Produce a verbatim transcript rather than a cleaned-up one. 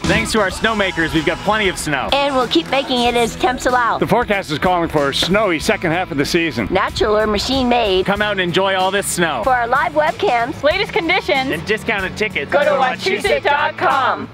Thanks to our snowmakers, we've got plenty of snow. And we'll keep making it as temps allow. The forecast is calling for a snowy second half of the season. Natural or machine-made. Come out and enjoy all this snow. For our live webcams, latest conditions, and discounted tickets, go to Wachusett dot com.